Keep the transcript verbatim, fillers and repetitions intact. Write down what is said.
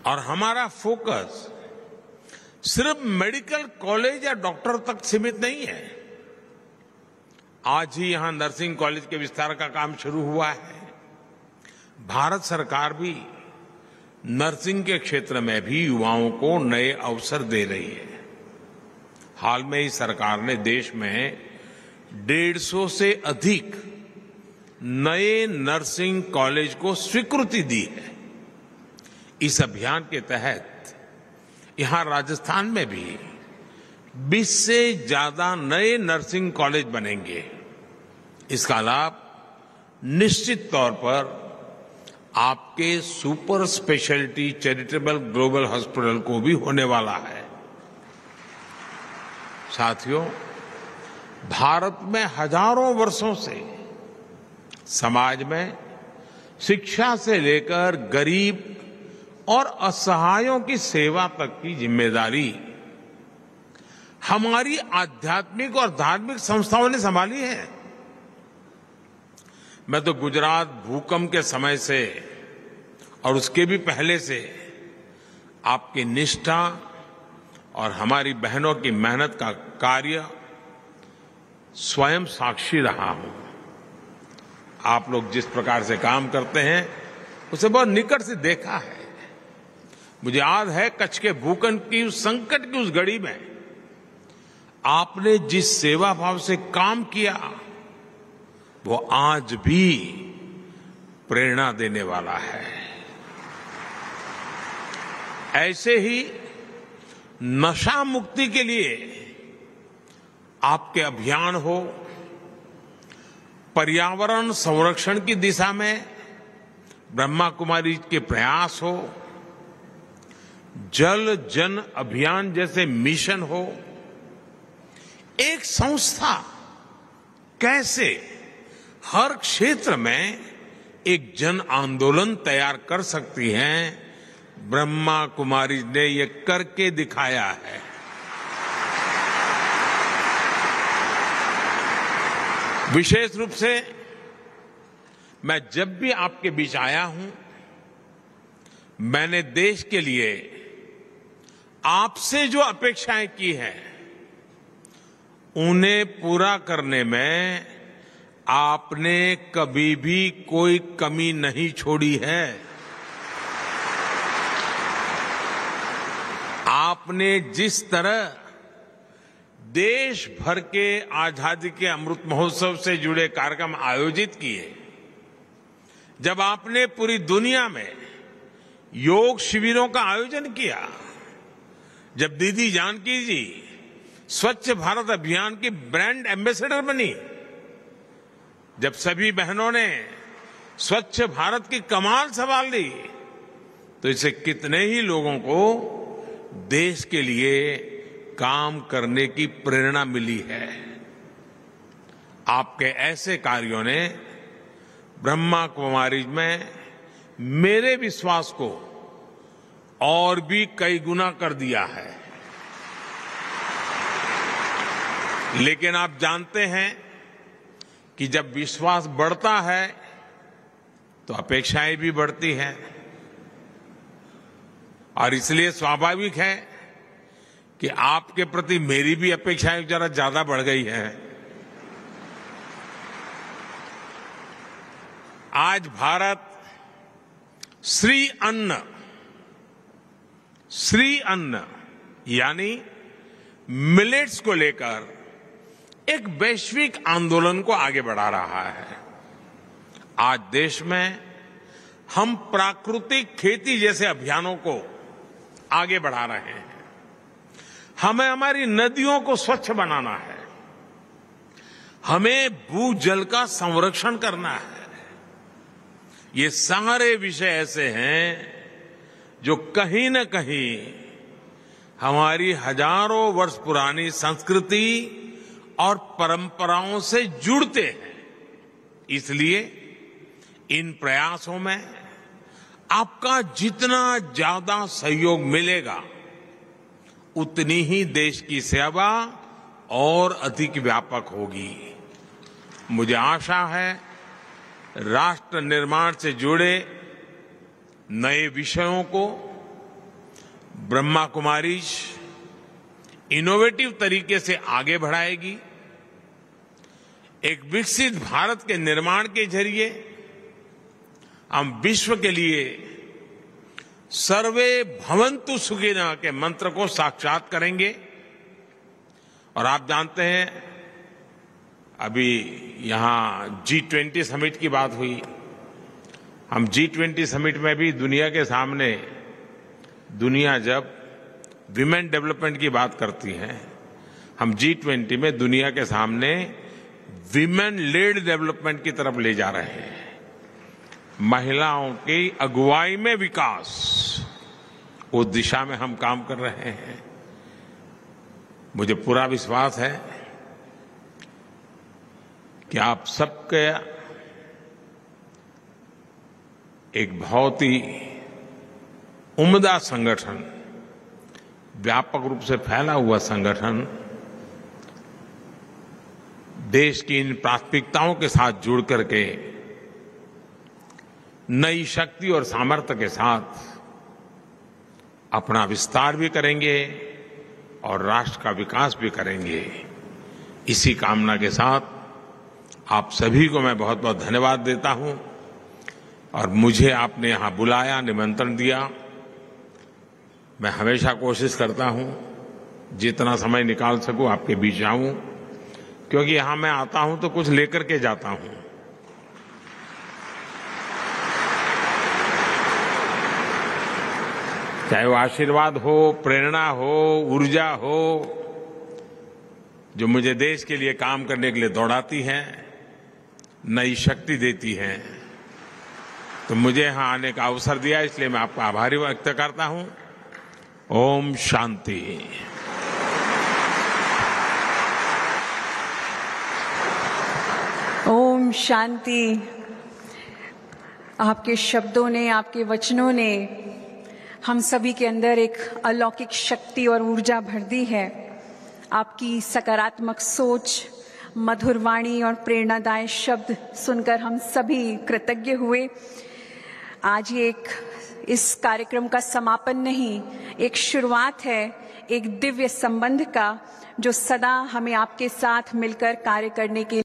और हमारा फोकस सिर्फ मेडिकल कॉलेज या डॉक्टर तक सीमित नहीं है। आज ही यहां नर्सिंग कॉलेज के विस्तार का काम शुरू हुआ है। भारत सरकार भी नर्सिंग के क्षेत्र में भी युवाओं को नए अवसर दे रही है। हाल में ही सरकार ने देश में डेढ़ सौ से अधिक नए नर्सिंग कॉलेज को स्वीकृति दी है। इस अभियान के तहत यहां राजस्थान में भी बीस से ज्यादा नए नर्सिंग कॉलेज बनेंगे। इसका लाभ निश्चित तौर पर आपके super speciality charitable global hospital को भी होने वाला है। साथियों, भारत में हजारों वर्षों से समाज में शिक्षा से लेकर गरीब और असहायों की सेवा तक की जिम्मेदारी हमारी आध्यात्मिक और धार्मिक संस्थाओं ने संभाली है। मैं तो गुजरात भूकंप के समय से और उसके भी पहले से आपकी निष्ठा और हमारी बहनों की मेहनत का कार्य स्वयं साक्षी रहा हूं। आप लोग जिस प्रकार से काम करते हैं उसे बहुत निकट से देखा है। मुझे याद है कच्छ के भूकंप की उस संकट की उस घड़ी में आपने जिस सेवा भाव से काम किया वो आज भी प्रेरणा देने वाला है। ऐसे ही नशा मुक्ति के लिए आपके अभियान हो, पर्यावरण संरक्षण की दिशा में ब्रह्मा कुमारी के प्रयास हो, जल जन अभियान जैसे मिशन हो, एक संस्था कैसे हर क्षेत्र में एक जन आंदोलन तैयार कर सकती है, ब्रह्मा कुमारी ने ये करके दिखाया है। विशेष रूप से मैं जब भी आपके बीच आया हूं, मैंने देश के लिए आपसे जो अपेक्षाएं की हैं उन्हें पूरा करने में आपने कभी भी कोई कमी नहीं छोड़ी है। आपने जिस तरह देश भर के आजादी के अमृत महोत्सव से जुड़े कार्यक्रम आयोजित किए, जब आपने पूरी दुनिया में योग शिविरों का आयोजन किया, जब दीदी जानकी जी स्वच्छ भारत अभियान की ब्रांड एम्बेसडर बनी, जब सभी बहनों ने स्वच्छ भारत की कमान संभाल ली, तो इससे कितने ही लोगों को देश के लिए काम करने की प्रेरणा मिली है। आपके ऐसे कार्यों ने ब्रह्मा कुमारी में मेरे विश्वास को और भी कई गुना कर दिया है। लेकिन आप जानते हैं कि जब विश्वास बढ़ता है तो अपेक्षाएं भी बढ़ती हैं, और इसलिए स्वाभाविक है कि आपके प्रति मेरी भी अपेक्षाएं जरा ज्यादा बढ़ गई है। आज भारत श्री अन्न श्री अन्न यानी मिलेट्स को लेकर एक वैश्विक आंदोलन को आगे बढ़ा रहा है। आज देश में हम प्राकृतिक खेती जैसे अभियानों को आगे बढ़ा रहे हैं। हमें हमारी नदियों को स्वच्छ बनाना है, हमें भूजल का संरक्षण करना है। ये सारे विषय ऐसे हैं जो कहीं न कहीं हमारी हजारों वर्ष पुरानी संस्कृति और परंपराओं से जुड़ते हैं। इसलिए इन प्रयासों में आपका जितना ज्यादा सहयोग मिलेगा, उतनी ही देश की सेवा और अधिक व्यापक होगी। मुझे आशा है राष्ट्र निर्माण से जुड़े नए विषयों को ब्रह्मा कुमारीज इनोवेटिव तरीके से आगे बढ़ाएगी। एक विकसित भारत के निर्माण के जरिए हम विश्व के लिए सर्वे भवन्तु सुखिनः के मंत्र को साक्षात करेंगे। और आप जानते हैं, अभी यहां जी ट्वेंटी समिट की बात हुई। हम जी ट्वेंटी समिट में भी दुनिया के सामने, दुनिया जब विमेन डेवलपमेंट की बात करती है, हम जी ट्वेंटी में दुनिया के सामने विमेन लेड डेवलपमेंट की तरफ ले जा रहे हैं। महिलाओं की अगुवाई में विकास, उस दिशा में हम काम कर रहे हैं। मुझे पूरा विश्वास है कि आप सबके एक बहुत ही उम्दा संगठन, व्यापक रूप से फैला हुआ संगठन देश की इन प्राथमिकताओं के साथ जुड़ करके नई शक्ति और सामर्थ्य के साथ अपना विस्तार भी करेंगे और राष्ट्र का विकास भी करेंगे। इसी कामना के साथ आप सभी को मैं बहुत बहुत धन्यवाद देता हूं और मुझे आपने यहां बुलाया, निमंत्रण दिया। मैं हमेशा कोशिश करता हूं जितना समय निकाल सकूं आपके बीच आऊं, क्योंकि यहां मैं आता हूं तो कुछ लेकर के जाता हूं। चाहे वो आशीर्वाद हो, प्रेरणा हो, ऊर्जा हो, जो मुझे देश के लिए काम करने के लिए दौड़ाती है, नई शक्ति देती है। तो मुझे यहां आने का अवसर दिया, इसलिए मैं आपका आभारी व्यक्त करता हूं। ओम शांति। ओम शांति। आपके शब्दों ने, आपके वचनों ने हम सभी के अंदर एक अलौकिक शक्ति और ऊर्जा भर दी है। आपकी सकारात्मक सोच, मधुर वाणी और प्रेरणादायक शब्द सुनकर हम सभी कृतज्ञ हुए। आज ये एक इस कार्यक्रम का समापन नहीं, एक शुरुआत है एक दिव्य संबंध का, जो सदा हमें आपके साथ मिलकर कार्य करने के